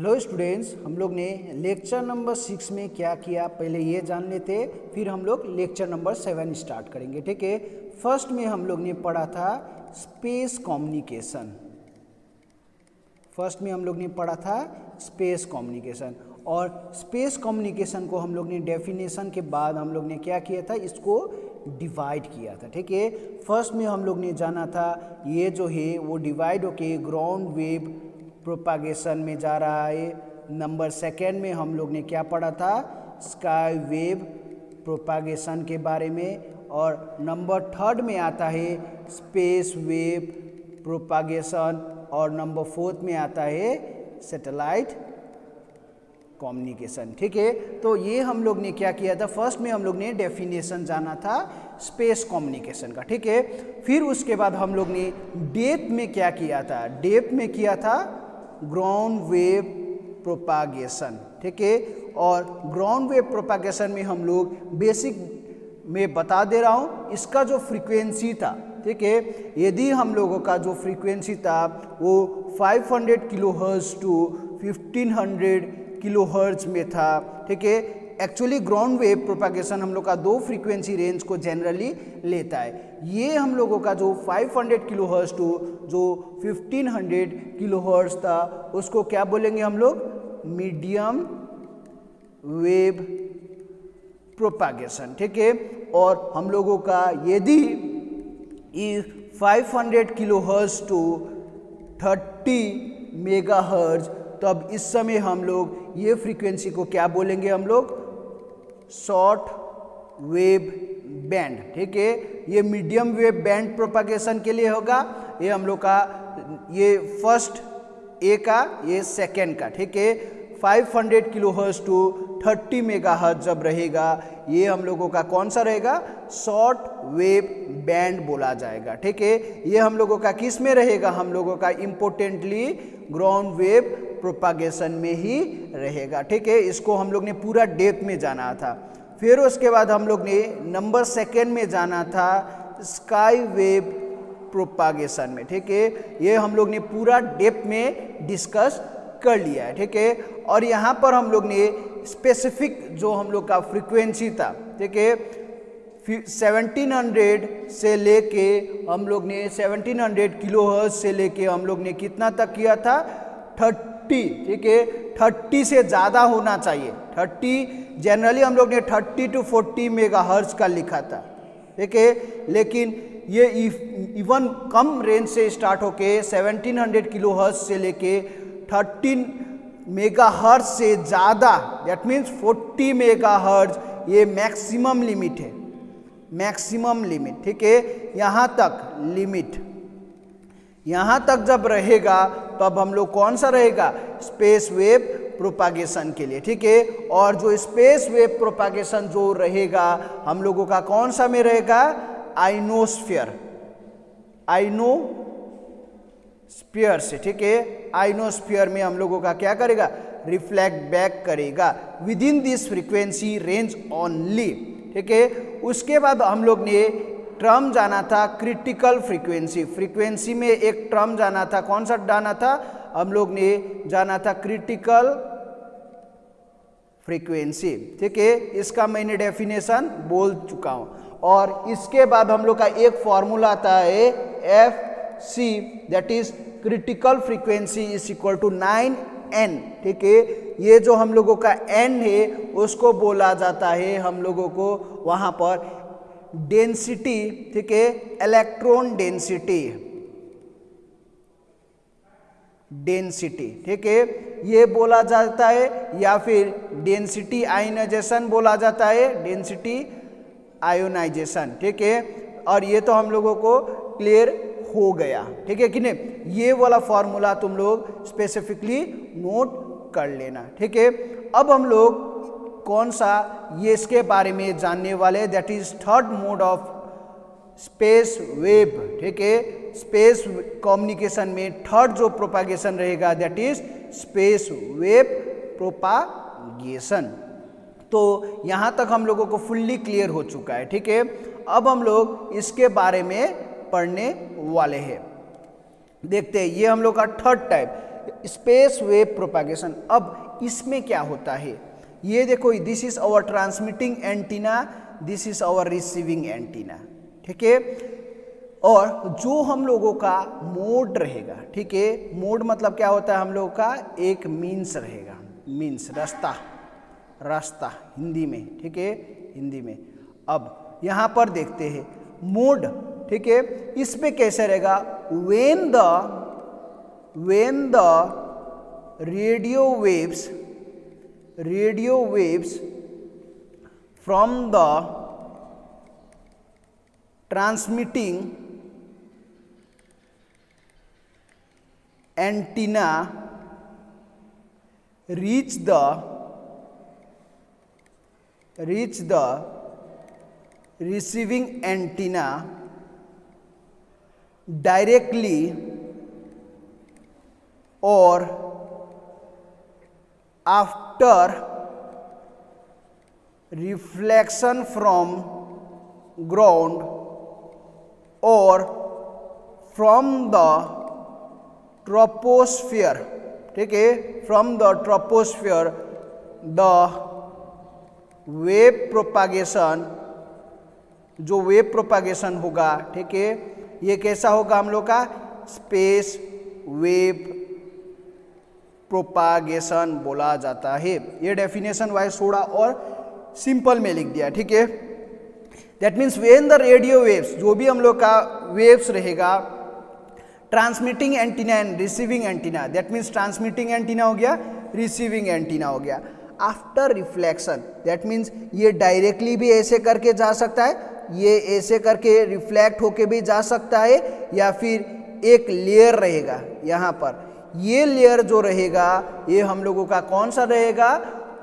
Hello students, हम लोग ने लेक्चर नंबर 6 में क्या किया पहले ये जान लेते, फिर हम लोग लेक्चर नंबर 7 स्टार्ट करेंगे। ठीक है, फर्स्ट में हम लोग ने पढ़ा था स्पेस कम्युनिकेशन। फर्स्ट में हम लोग ने पढ़ा था स्पेस कम्युनिकेशन, और स्पेस कम्युनिकेशन को हम लोग ने डेफिनेशन के बाद हम लोग ने क्या किया था, इसको डिवाइड किया था। ठीक है, फर्स्ट में हम लोग ने जाना था ये जो है वो डिवाइड होके ग्राउंड वेव प्रोपागेशन में जा रहा है। नंबर सेकेंड में हम लोग ने क्या पढ़ा था, स्काई वेव प्रोपागेशन के बारे में, और नंबर थर्ड में आता है स्पेस वेव प्रोपागेशन, और नंबर फोर्थ में आता है सैटेलाइट कम्युनिकेशन। ठीक है, तो ये हम लोग ने क्या किया था, फर्स्ट में हम लोग ने डेफिनेशन जाना था स्पेस कम्युनिकेशन का। ठीक है, फिर उसके बाद हम लोग ने डेप्थ में क्या किया था, डेप्थ में किया था ग्राउंड वेव प्रोपागेशन। ठीक है, और ग्राउंड वेव प्रोपागेशन में हम लोग बेसिक में बता दे रहा हूँ, इसका जो फ्रीक्वेंसी था, ठीक है, यदि हम लोगों का जो फ्रीक्वेंसी था वो 500 किलोहर्ट्ज टू 1500 किलोहर्ट्ज में था। ठीक है, एक्चुअली ग्राउंड वेव प्रोपागेशन हम लोग का दो फ्रीक्वेंसी रेंज को जनरली लेता है। ये हम लोगों का जो 500 किलोहर्ट्ज टू जो 1500 किलोहर्ट्ज था उसको क्या बोलेंगे हम लोग, मीडियम वेव प्रोपागेशन। ठीक है, और हम लोगों का यदि 500 किलोहर्ट्ज टू 30 मेगाहर्ट्ज, तब इस समय हम लोग ये फ्रीक्वेंसी को क्या बोलेंगे, हम लोग शॉर्ट वेव बैंड। ठीक है, ये मीडियम वेव बैंड प्रोपागेशन के लिए होगा, ये हम लोग का ये फर्स्ट ए का, ये सेकेंड का। ठीक है, 500 किलोहर्ट्ज टू 30 मेगाहर्ट्ज जब रहेगा, ये हम लोगों का कौन सा रहेगा, शॉर्ट वेव बैंड बोला जाएगा। ठीक है, ये हम लोगों का किस में रहेगा, हम लोगों का इम्पोर्टेंटली ग्राउंड वेव प्रोपागेशन में ही रहेगा। ठीक है, इसको हम लोग ने पूरा डेप्थ में जाना था। फिर उसके बाद हम लोग ने नंबर सेकेंड में जाना था स्काई वेव प्रोपागेशन में। ठीक है, ये हम लोग ने पूरा डेप्थ में डिस्कस कर लिया है। ठीक है, और यहाँ पर हम लोग ने स्पेसिफिक जो हम लोग का फ्रीक्वेंसी था, ठीक है, 1700 से लेके हम लोग ने 1700 किलोहर्ट्ज से लेके हम लोग ने कितना तक किया था, 30। ठीक है, 30 से ज़्यादा होना चाहिए। 30 जनरली हम लोग ने 30 टू 40 मेगाहर्ट्ज का लिखा था। ठीक है, लेकिन ये इवन कम रेंज से स्टार्ट होके 1700 किलोहर्ट्ज से लेके 13 मेगाहर्ट्ज से ज़्यादा, दैट मीन्स 40 मेगाहर्ट्ज, ये मैक्सिमम लिमिट है, मैक्सिमम लिमिट। ठीक है, यहाँ तक लिमिट, यहाँ तक जब रहेगा तब हम लोग कौन सा रहेगा, स्पेस वेव प्रोपागेशन के लिए। ठीक है, और जो स्पेस वेव प्रोपागेशन जो रहेगा हम लोगों का कौन सा में रहेगा, आइनोस्फीयर, आइनोस्फीयर से। ठीक है, आइनोस्फीयर में हम लोगों का क्या करेगा, रिफ्लेक्ट बैक करेगा within this frequency range only. ठीक है, उसके बाद हम लोग ने टर्म जाना था क्रिटिकल फ्रीक्वेंसी। फ्रीक्वेंसी में एक टर्म जाना था, कौन सा जाना था, हम लोग ने जाना था क्रिटिकल फ्रीक्वेंसी। ठीक है, इसका मैंने डेफिनेशन बोल चुका हूं, और इसके बाद हम लोग का एक फॉर्मूला आता है FC, that is critical frequency is equal to 9n। ठीक है, ये जो हम लोगों का n है उसको बोला जाता है हम लोगों को वहां पर डेंसिटी। ठीक है, इलेक्ट्रॉन डेंसिटी, डेंसिटी। ठीक है, ये बोला जाता है, या फिर डेंसिटी आयोनाइजेशन बोला जाता है, डेंसिटी आयोनाइजेशन। ठीक है, और ये तो हम लोगों को क्लियर हो गया। ठीक है कि नहीं, ये वाला फॉर्मूला तुम लोग स्पेसिफिकली नोट कर लेना। ठीक है, अब हम लोग कौन सा ये इसके बारे में जानने वाले, that is third mode of space wave. ठीक है, स्पेस कम्युनिकेशन में थर्ड जो प्रोपागेशन रहेगा that is space wave propagation. तो यहाँ तक हम लोगों को फुल्ली क्लियर हो चुका है। ठीक है, अब हम लोग इसके बारे में पढ़ने वाले हैं। देखते हैं, ये हम लोग का third type space wave propagation. अब इसमें क्या होता है, ये देखो, this is our transmitting antenna, this is our receiving antenna, ठीक है। और जो हम लोगों का मोड रहेगा, ठीक है, मोड मतलब क्या होता है हम लोगों का, एक मीन्स रहेगा, मीन्स रास्ता, रास्ता हिंदी में, ठीक है, हिंदी में। अब यहाँ पर देखते हैं मोड, ठीक है, इसमें कैसे रहेगा, when the radio waves from the transmitting antenna reach the receiving antenna directly or after reflection from ground or from the troposphere, ठीक है, from the troposphere the wave propagation, जो वेव प्रोपागेशन होगा, ठीक है, ये कैसा होगा हम लोग का, स्पेस वेव प्रोपागेशन बोला जाता है। ये डेफिनेशन वाइज थोड़ा और सिंपल में लिख दिया, ठीक है। That means when the radio waves, जो भी हम लोग का वेव्स रहेगा, transmitting antenna and receiving antenna, that means transmitting antenna हो गया, रिसीविंग एंटीना हो गया, आफ्टर रिफ्लेक्शन, दैट मीन्स ये डायरेक्टली भी ऐसे करके जा सकता है, ये ऐसे करके रिफ्लेक्ट होके भी जा सकता है, या फिर एक लेयर रहेगा यहाँ पर, ये लेयर जो रहेगा ये हम लोगों का कौन सा रहेगा,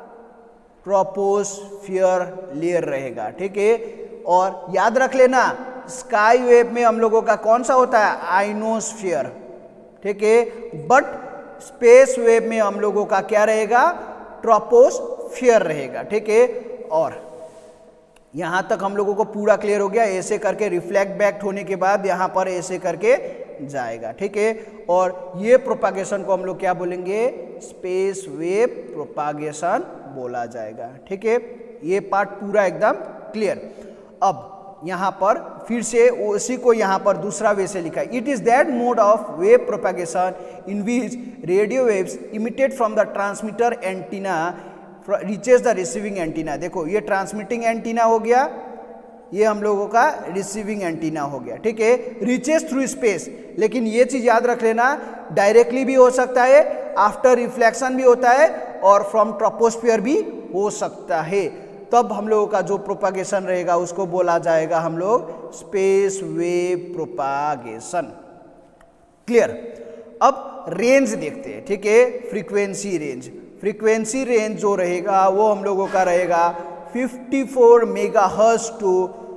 ट्रोपोस्फियर लेयर रहेगा, ठीक है। और याद रख लेना, स्काई वेव में हम लोगों का कौन सा होता है, आइनोस्फियर, ठीक है, बट स्पेस वेव में हम लोगों का क्या रहेगा, ट्रोपोस्फियर रहेगा, ठीक है। और यहां तक हम लोगों को पूरा क्लियर हो गया, ऐसे करके रिफ्लेक्ट बैक होने के बाद यहां पर ऐसे करके जाएगा, ठीक है। और ये प्रोपागेशन को हम लोग क्या बोलेंगे, स्पेस वेव प्रोपागेशन बोला जाएगा, ठीक है। ये पार्ट पूरा एकदम क्लियर। अब यहां पर फिर से उसी को यहां पर दूसरा वे से लिखा है, it is that mode of wave propagation in which radio waves emitted from the transmitter antenna reaches the receiving antenna. देखो ये ट्रांसमिटिंग एंटीना हो गया, ये हम लोगों का रिसीविंग एंटीना हो गया, ठीक है, रीचेज थ्रू स्पेस। लेकिन ये चीज याद रख लेना, डायरेक्टली भी हो सकता है, आफ्टर रिफ्लेक्शन भी होता है, और फ्रॉम ट्रोपोस्फियर भी हो सकता है। तब हम लोगों का जो प्रोपागेशन रहेगा उसको बोला जाएगा हम लोग स्पेस वेव प्रोपागेशन। क्लियर। अब रेंज देखते हैं, ठीक है, फ्रीक्वेंसी रेंज। फ्रीक्वेंसी रेंज जो रहेगा वो हम लोगों का रहेगा 54 मेगाहर्ट्ज टू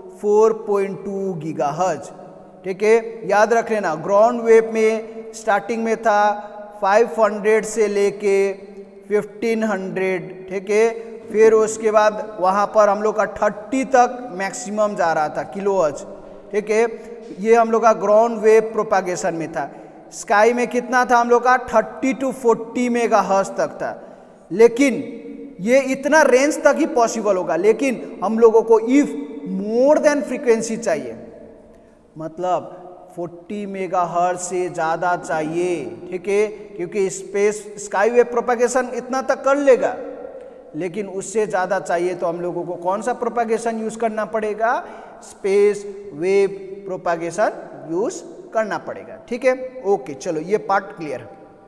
4.2 गीगाहर्ट्ज, ठीक है। याद रख लेना, ग्राउंड वेव में स्टार्टिंग में था 500 से लेके 1500, ठीक है, फिर उसके बाद वहाँ पर हम लोग का 30 तक मैक्सिमम जा रहा था किलोहर्ट्ज, ठीक है। ये हम लोग का ग्राउंड वेव प्रोपागेशन में था। स्काई में कितना था हम लोग का, 30 to 40 मेगाहर्ट्ज तक था। लेकिन ये इतना रेंज तक ही पॉसिबल होगा, लेकिन हम लोगों को इफ मोर देन फ्रीक्वेंसी चाहिए, मतलब 40 मेगाहर्ट्ज से ज़्यादा चाहिए, ठीक है, क्योंकि स्पेस स्काई वेव प्रोपागेशन इतना तक कर लेगा, लेकिन उससे ज़्यादा चाहिए तो हम लोगों को कौन सा प्रोपागेशन यूज़ करना पड़ेगा, स्पेस वेव प्रोपागेशन यूज़ करना पड़ेगा, ठीक है। ओके, चलो ये पार्ट क्लियर।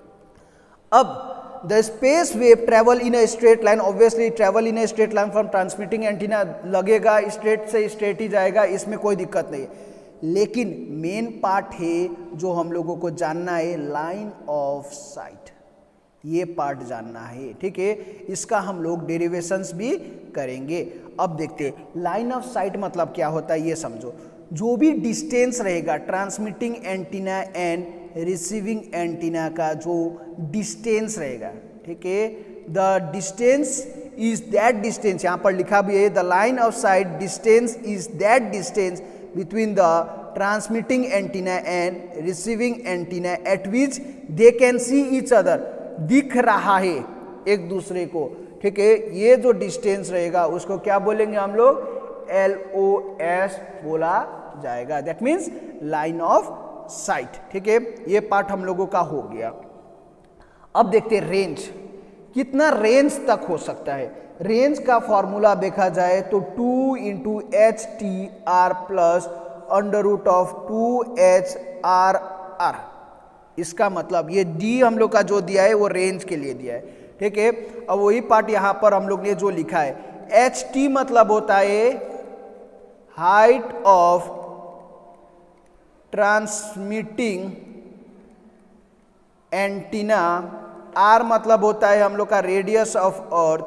अब the space wave travel in a straight line, obviously travel in a straight line from transmitting antenna, लगेगा स्ट्रेट से स्ट्रेट ही जाएगा, इसमें कोई दिक्कत नहीं है। लेकिन मेन पार्ट है जो हम लोगों को जानना है, लाइन ऑफ साइट, ये पार्ट जानना है, ठीक है। इसका हम लोग डेरिवेशंस भी करेंगे। अब देखते हैं लाइन ऑफ साइट मतलब क्या होता है, ये समझो। जो भी डिस्टेंस रहेगा transmitting antenna and receiving antenna का जो डिस्टेंस रहेगा, ठीक है, the distance is that distance, यहाँ पर लिखा भी है the line of sight distance is that distance between the transmitting antenna and receiving antenna at which they can see each other, दिख रहा है एक दूसरे को, ठीक है। ये जो डिस्टेंस रहेगा उसको क्या बोलेंगे हम लोग, LOS बोला जाएगा, that means line of sight, ठीक है। ये पार्ट हम लोगों का हो गया। अब देखते हैं रेंज, कितना रेंज तक हो सकता है। रेंज का फॉर्मूला देखा जाए तो 2 × HTR प्लस √2HRR, इसका मतलब ये D हम लोग का जो दिया है वो रेंज के लिए दिया है, ठीक है। अब वही पार्ट यहां पर हम लोग ने जो लिखा है, HT मतलब होता है height of transmitting antenna, R मतलब होता है हम लोग का radius of earth,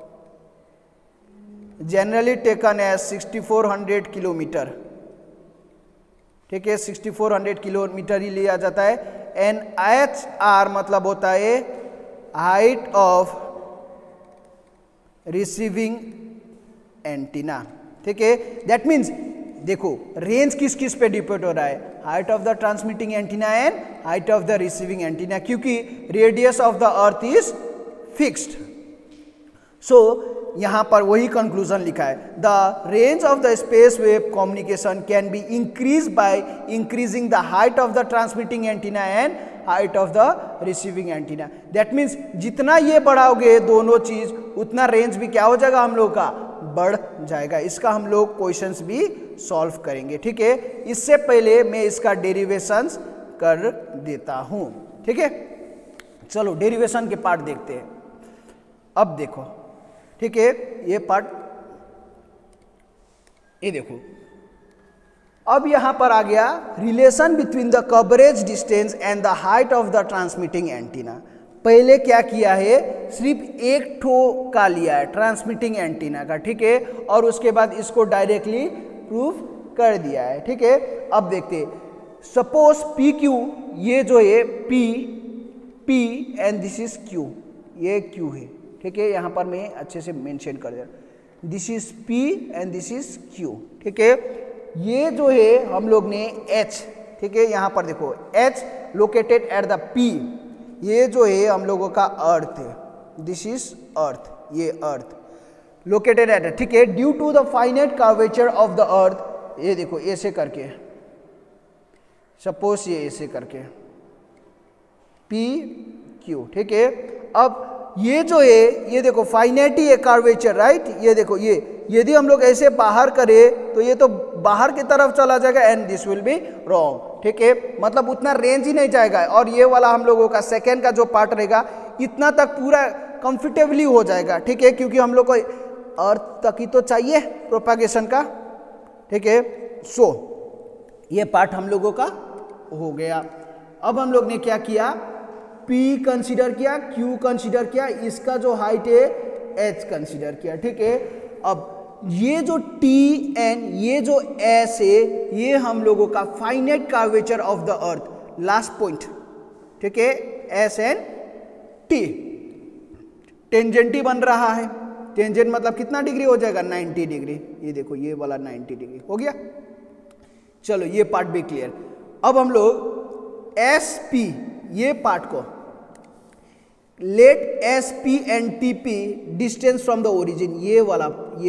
generally taken as 6400 kilometre, ठीक है, 6400 किलोमीटर ही लिया जाता है। एंड HR मतलब होता है हाइट ऑफ रिसीविंग एंटीना, ठीक है। दैट मीन्स देखो रेंज किस किस पे डिपेंड हो रहा है, height of the transmitting antenna and height of the receiving antenna, क्योंकि radius of the earth is fixed. So यहां पर वही कंक्लूजन लिखा है, the range of the space wave communication can be increase by increasing the height of the transmitting antenna and height of the receiving antenna. That means जितना ये बढ़ाओगे दोनों चीज, उतना रेंज भी क्या हो जाएगा हम लोग का, बढ़ जाएगा। इसका हम लोग क्वेश्चंस भी सॉल्व करेंगे, ठीक है। इससे पहले मैं इसका डेरिवेशंस कर देता हूं, ठीक है। चलो डेरिवेशन के पार्ट देखते हैं। अब देखो, ठीक है, ये पार्ट, ये देखो, अब यहां पर आ गया relation between the coverage distance and the height of the transmitting antenna. पहले क्या किया है, सिर्फ एक ठो का लिया है ट्रांसमिटिंग एंटीना का, ठीक है, और उसके बाद इसको डायरेक्टली प्रूफ कर दिया है, ठीक है। अब देखते हैं, सपोज PQ, ये जो है P and this is Q, ये Q है, ठीक है। यहां पर मैं अच्छे से मेंशन कर दिया, this is P and this is Q, ठीक है। ये जो है हम लोग ने H, ठीक है, यहां पर देखो H located at the P, ये जो है हम लोगों का अर्थ है, दिस इज अर्थ, ये अर्थ लोकेटेड एट, ठीक है। Due to the finite curvature of the earth, ये देखो ऐसे करके, सपोज ये ऐसे करके PQ, ठीक है। अब ये जो है, ये देखो फाइनाइटी है कर्वेचर, राइट, ये देखो, ये यदि हम लोग ऐसे बाहर करें तो ये तो बाहर की तरफ चला जाएगा and this will be wrong, ठीक है। मतलब उतना रेंज ही नहीं जाएगा, और ये वाला हम लोगों का सेकेंड का जो पार्ट रहेगा इतना तक पूरा कंफर्टेबली हो जाएगा, ठीक है, क्योंकि हम लोग को अर्थ तक ही तो चाहिए प्रोपागेशन का, ठीक है। सो ये पार्ट हम लोगों का हो गया। अब हम लोग ने क्या किया, P कंसीडर किया, Q कंसीडर किया, इसका जो हाइट है H कंसीडर किया, ठीक है। अब ये जो T एंड ये जो S है, ये हम लोगों का finite curvature of the earth, last point, ठीक है, S एंड T टेंजेंट ही बन रहा है। टेंजेंट मतलब कितना डिग्री हो जाएगा, 90 डिग्री, ये देखो ये वाला 90 डिग्री हो गया। चलो ये पार्ट भी क्लियर। अब हम लोग SP, ये पार्ट को let SP and TP distance from the origin, ये वाला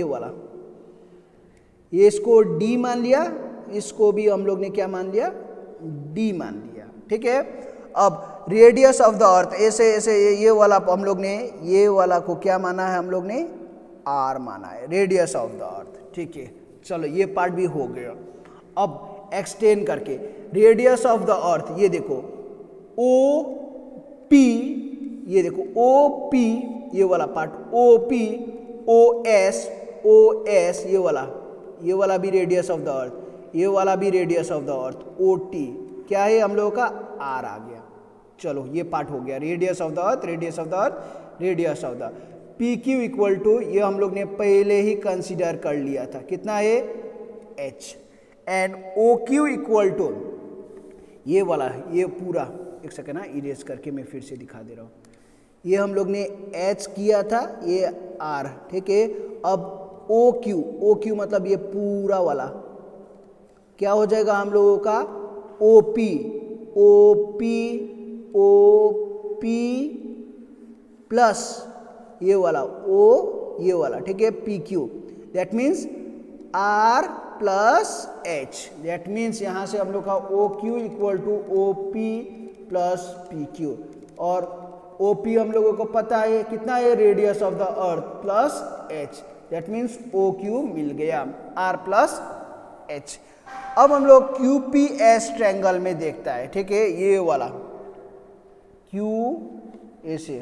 ये इसको D मान लिया, इसको भी हम लोग ने क्या मान लिया, D मान लिया, ठीक है। अब रेडियस ऑफ द अर्थ, ऐसे ऐसे ये वाला हम लोग ने, ये वाला को क्या माना है हम लोग ने, R माना है, रेडियस ऑफ द अर्थ, ठीक है। चलो ये पार्ट भी हो गया। अब एक्सटेंड करके रेडियस ऑफ द अर्थ, ये देखो OP, ये देखो OP, ये वाला पार्ट OP, OS, ये वाला भी रेडियस ऑफ द अर्थ, ये वाला भी radius of the earth, OT क्या है हम लोगों का, R आ गया। चलो ये पार्ट हो गया, radius of the earth, radius of the earth, radius of the PQ equal to, ये हम लोग ने पहले ही कंसीडर कर लिया था, कितना है H, and OQ equal to ये वाला, ये पूरा, एक सेकेंड ना, इरेज करके मैं फिर से दिखा दे रहा हूँ, ये हम लोग ने H किया था, ये R, ठीक है। अब OQ मतलब ये पूरा वाला क्या हो जाएगा हम लोगों का OP, OP, OP प्लस ये वाला O, ये वाला, ठीक है, PQ, that means R plus H, that means यहाँ से हम लोग का OQ equal to OP plus PQ, और OP हम लोगों को पता है कितना है, radius of the earth plus H, that means OQ मिल गया, R प्लस H। अब हम लोग QPS ट्रायंगल में देखता है, ठीक है, ये वाला Q ऐसे,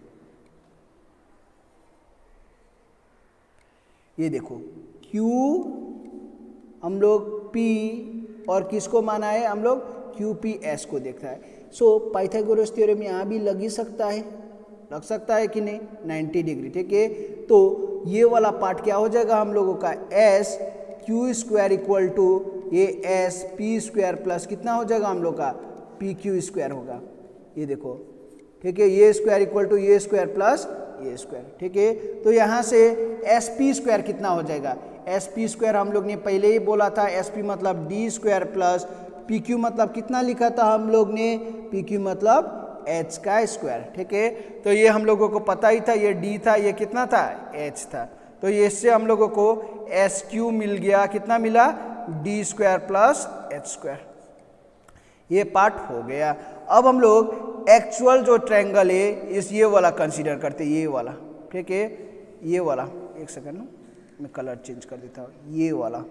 ये देखो Q हम लोग P और किसको माना है, हम लोग QPS को देखता है। सो पाइथागोरस थ्योरम यहाँ भी लग ही सकता है, लग सकता है कि नहीं, 90 डिग्री, ठीक है। तो ये वाला पार्ट क्या हो जाएगा हम लोगों का, S Q square equal to ये S P स्क्वायर प्लस कितना हो जाएगा हम लोग का, PQ स्क्वायर होगा, ये देखो, ठीक है, ये स्क्वायर इक्वल टू ये स्क्वायर प्लस ये स्क्वायर, ठीक है। तो यहाँ से SP स्क्वायर कितना हो जाएगा, SP स्क्वायर हम लोग ने पहले ही बोला था, SP मतलब D स्क्वायर प्लस PQ मतलब कितना लिखा था हम लोग ने, PQ मतलब H का स्क्वायर, ठीक है। तो ये हम लोगों को पता ही था, ये D था, ये कितना था, H था, तो ये इससे हम लोगों को SQ मिल गया, कितना मिला, D square plus H square, ये पार्ट हो गया। अब हम लोग एक्चुअल जो ट्रायंगल है इस ये वाला कंसीडर करते हैं, ये वाला, ठीक है, ये वाला, एक सेकंड मैं कलर चेंज कर देता हूँ, ये वाला,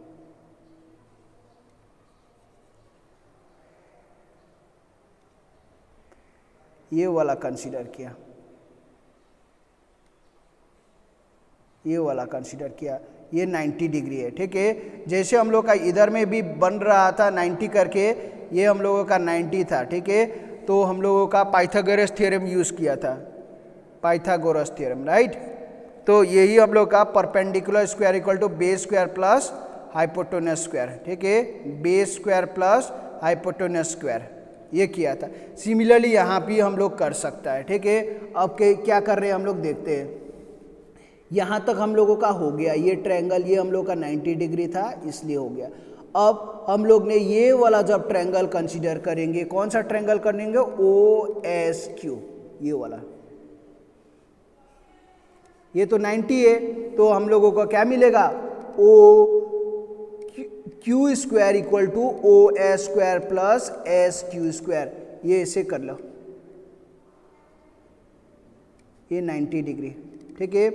ये वाला कंसीडर किया, ये वाला कंसीडर किया, ये 90 डिग्री है, ठीक है। जैसे हम लोग का इधर में भी बन रहा था 90 करके, ये हम लोगों का 90 था, ठीक है। तो हम लोगों का पाइथागोरस थ्योरम यूज़ किया था, पाइथागोरस थ्योरम, राइट। तो यही हम लोग का perpendicular square equal to base square plus hypotenuse square, ठीक है, base square plus hypotenuse square, ये किया था। सिमिलरली यहाँ भी हम लोग कर सकता है, ठीक है। अब क्या कर रहे हैं हम लोग देखते हैं, यहाँ तक हम लोगों का हो गया, ये ट्रायंगल, ये हम लोग का 90 डिग्री था इसलिए हो गया। अब हम लोग ने ये वाला जब ट्रायंगल कंसीडर करेंगे, कौन सा ट्रायंगल करेंगे, OSQ, ये वाला, ये तो 90 है, तो हम लोगों को क्या मिलेगा, OQ square equal to OS square plus SQ square, ये ऐसे कर लो, ये 90 डिग्री, ठीक है।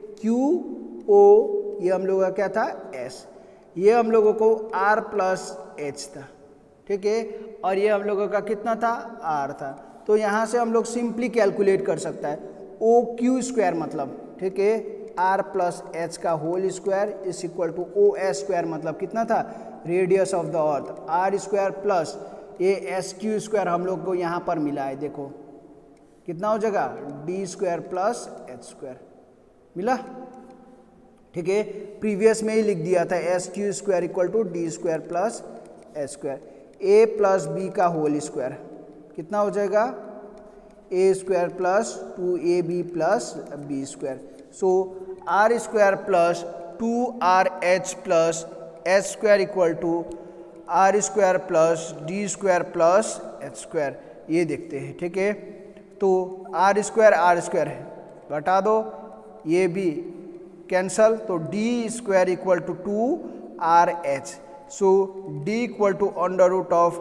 QO ये हम लोगों का क्या था, S, ये हम लोगों को R प्लस H था, ठीक है, और ये हम लोगों का कितना था, R था। तो यहाँ से हम लोग सिंपली कैलकुलेट कर सकता है, OQ स्क्वायर मतलब, ठीक है, R प्लस H का whole square is equal to OS square मतलब कितना था, radius of the earth, R square plus ये SQ स्क्वायर हम लोग को यहाँ पर मिला है, देखो कितना हो जाएगा, D square plus H square मिला, ठीक है। प्रीवियस में ही लिख दिया था SQ square equal to D square plus H square, A plus B का होल स्क्वायर कितना हो जाएगा, A square plus 2AB plus B square, so R square plus 2RH plus H square equal to R square plus D square plus H square, ये देखते हैं, ठीक है। तो R स्क्वायर घटा दो, ये भी कैंसल, तो D square equal to 2RH, so D equal to under root of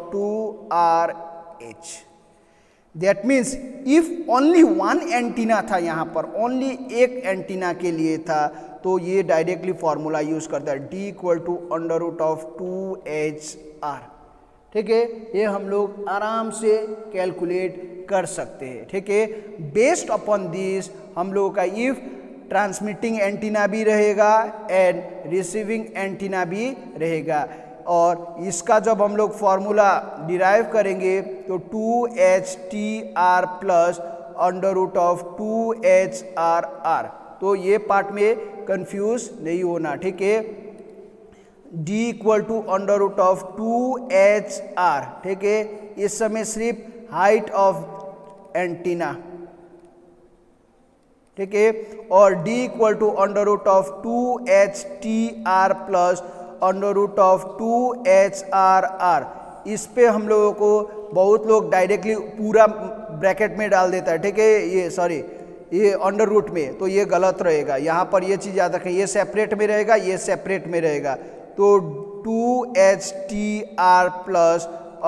2RH। That means if only one antenna था, यहाँ पर ओनली एक एंटीना के लिए था, तो ये डायरेक्टली फॉर्मूला यूज करता है, D equal to under root of 2HR, ठीक है। ये हम लोग आराम से कैलकुलेट कर सकते हैं, ठीक है। बेस्ड अपॉन दिस हम लोगों का इफ ट्रांसमिटिंग एंटीना भी रहेगा एंड रिसीविंग एंटीना भी रहेगा, और इसका जब हम लोग फॉर्मूला डिराइव करेंगे तो 2HTR plus under root of 2HRR, तो ये पार्ट में कंफ्यूज नहीं होना, ठीक है। D equal to under root of 2HR, ठीक है, इस समय सिर्फ हाइट ऑफ एंटीना, ठीक है, और D equal to under root of 2HTR plus √2HR_R। इस पे हम लोगों को बहुत लोग डायरेक्टली पूरा ब्रैकेट में डाल देता है, ठीक है, ये सॉरी ये अंडर रूट में, तो ये गलत रहेगा। यहाँ पर ये चीज़ याद रखें, ये सेपरेट में रहेगा, ये सेपरेट में रहेगा। तो 2HTR प्लस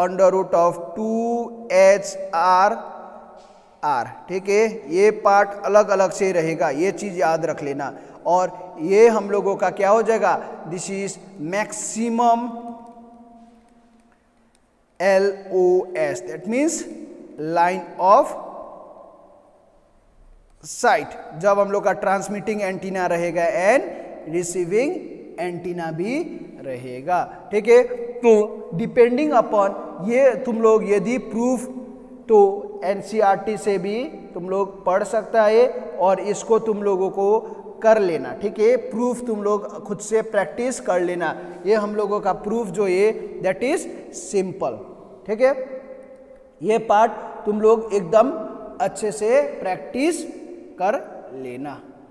√2HR_R, ठीक है, ये पार्ट अलग अलग से रहेगा, ये चीज़ याद रख लेना। और ये हम लोगों का क्या हो जाएगा, this is maximum LOS, that means line of sight, जब हम लोग का ट्रांसमिटिंग एंटीना रहेगा एंड रिसीविंग एंटीना भी रहेगा, ठीक है। तो डिपेंडिंग अपॉन ये तुम लोग यदि प्रूफ तो NCERT से भी तुम लोग पढ़ सकता है और इसको तुम लोगों को कर लेना, ठीक है। प्रूफ तुम लोग खुद से प्रैक्टिस कर लेना। ये हम लोगों का प्रूफ जो है दैट इज सिंपल, ठीक है। ये पार्ट तुम लोग एकदम अच्छे से प्रैक्टिस कर लेना।